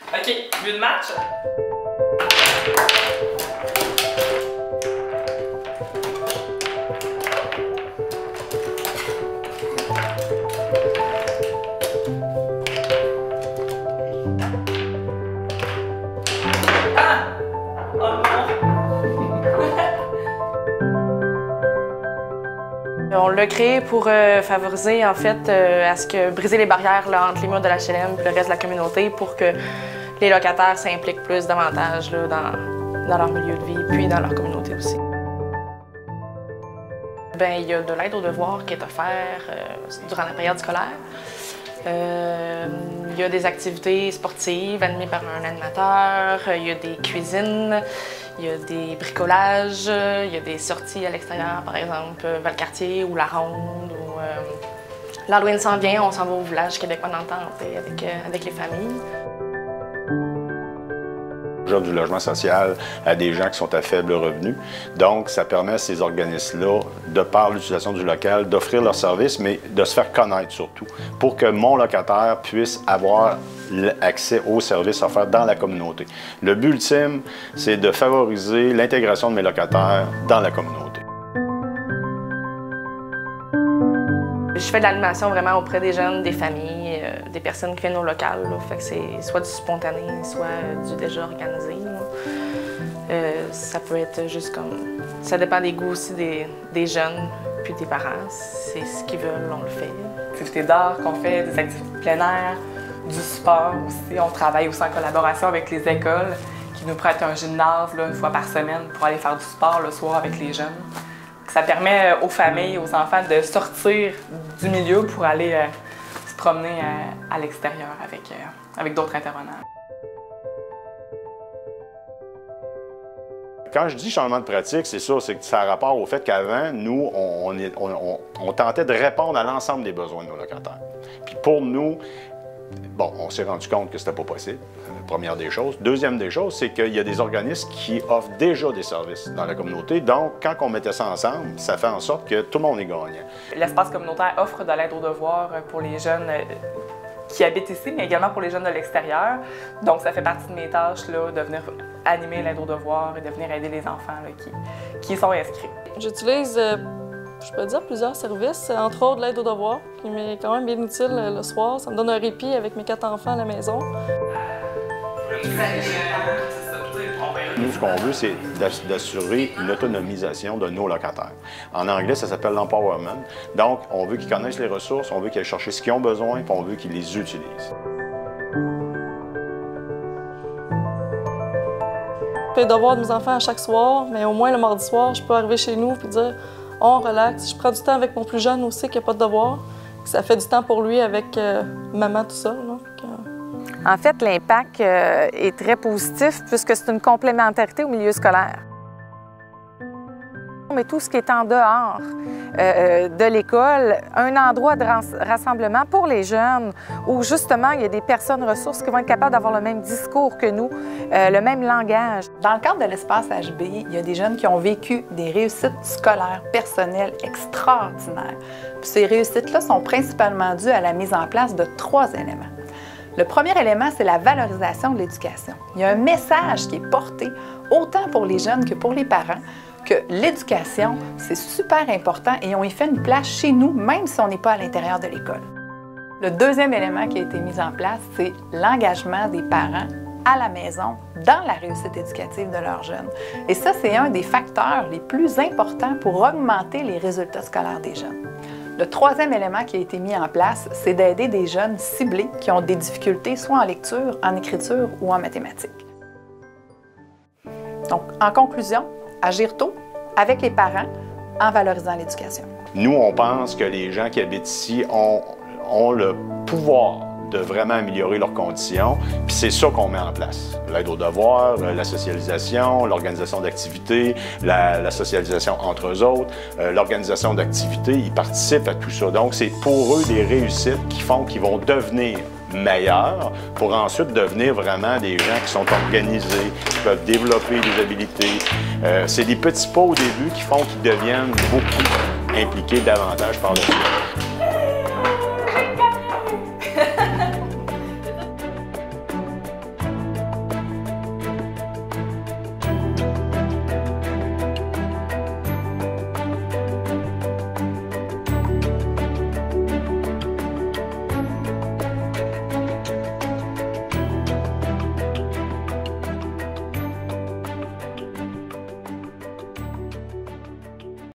OK, but de match? Ah! Oh non! On l'a créé pour favoriser, en fait, à ce que briser les barrières là, entre les murs de l'HLM et le reste de la communauté pour que les locataires s'impliquent plus davantage là, dans leur milieu de vie puis dans leur communauté aussi. Bien, il y a de l'aide aux devoirs qui est offerte durant la période scolaire. Il y a des activités sportives animées par un animateur, il y a des cuisines, il y a des bricolages, il y a des sorties à l'extérieur, par exemple Valcartier ou La Ronde. L'Halloween s'en vient, on s'en va au village québécois d'Entente avec les familles. Du logement social à des gens qui sont à faible revenu. Donc, ça permet à ces organismes-là, de par l'utilisation du local, d'offrir leurs services, mais de se faire connaître surtout, pour que mon locataire puisse avoir accès aux services offerts dans la communauté. Le but ultime, c'est de favoriser l'intégration de mes locataires dans la communauté. Je fais de l'animation vraiment auprès des jeunes, des familles, des personnes qui viennent au local. Là. Fait que c'est soit du spontané, soit du déjà organisé. Ça peut être juste comme... Ça dépend des goûts aussi des jeunes puis des parents. C'est ce qu'ils veulent, on le fait. Des activités d'art qu'on fait, des activités de plein air, du sport aussi. On travaille aussi en collaboration avec les écoles qui nous prêtent un gymnase là, une fois par semaine pour aller faire du sport le soir avec les jeunes. Ça permet aux familles, aux enfants de sortir du milieu pour aller se promener à l'extérieur avec d'autres intervenants. Quand je dis changement de pratique, c'est ça, c'est que ça a rapport au fait qu'avant, nous, on tentait de répondre à l'ensemble des besoins de nos locataires. Puis pour nous, bon, on s'est rendu compte que c'était pas possible, première des choses. Deuxième des choses, c'est qu'il y a des organismes qui offrent déjà des services dans la communauté. Donc, quand on mettait ça ensemble, ça fait en sorte que tout le monde est gagnant. L'espace communautaire offre de l'aide aux devoirs pour les jeunes qui habitent ici, mais également pour les jeunes de l'extérieur. Donc, ça fait partie de mes tâches, là, de venir animer l'aide aux devoirs et de venir aider les enfants là, qui sont inscrits. J'utilise, je peux dire, plusieurs services, entre autres l'aide aux devoirs, qui m'est quand même bien utile le soir. Ça me donne un répit avec mes 4 enfants à la maison. Nous, ce qu'on veut, c'est d'assurer une autonomisation de nos locataires. En anglais, ça s'appelle l'empowerment. Donc, on veut qu'ils connaissent les ressources, on veut qu'ils aillent chercher ce qu'ils ont besoin, puis on veut qu'ils les utilisent. Je fais les devoirs de mes enfants à chaque soir, mais au moins le mardi soir, je peux arriver chez nous et dire « On relaxe ». Je prends du temps avec mon plus jeune aussi qui n'a pas de devoirs. Ça fait du temps pour lui avec maman tout seul. Là. En fait, l'impact est très positif puisque c'est une complémentarité au milieu scolaire. Mais tout ce qui est en dehors de l'école, un endroit de rassemblement pour les jeunes où justement il y a des personnes ressources qui vont être capables d'avoir le même discours que nous, le même langage. Dans le cadre de l'espace HB, il y a des jeunes qui ont vécu des réussites scolaires personnelles extraordinaires. Puis ces réussites-là sont principalement dues à la mise en place de 3 éléments. Le premier élément, c'est la valorisation de l'éducation. Il y a un message qui est porté autant pour les jeunes que pour les parents que l'éducation, c'est super important et on y fait une place chez nous, même si on n'est pas à l'intérieur de l'école. Le deuxième élément qui a été mis en place, c'est l'engagement des parents à la maison dans la réussite éducative de leurs jeunes. Et ça, c'est un des facteurs les plus importants pour augmenter les résultats scolaires des jeunes. Le troisième élément qui a été mis en place, c'est d'aider des jeunes ciblés qui ont des difficultés soit en lecture, en écriture ou en mathématiques. Donc, en conclusion, agir tôt avec les parents en valorisant l'éducation. Nous, on pense que les gens qui habitent ici ont le pouvoir de vraiment améliorer leurs conditions, puis c'est ça qu'on met en place. L'aide aux devoirs, la socialisation, l'organisation d'activités, la socialisation entre eux autres, l'organisation d'activités, ils participent à tout ça. Donc, c'est pour eux des réussites qui font qu'ils vont devenir meilleurs pour ensuite devenir vraiment des gens qui sont organisés, qui peuvent développer des habilités. C'est des petits pas au début qui font qu'ils deviennent beaucoup impliqués davantage par le suite.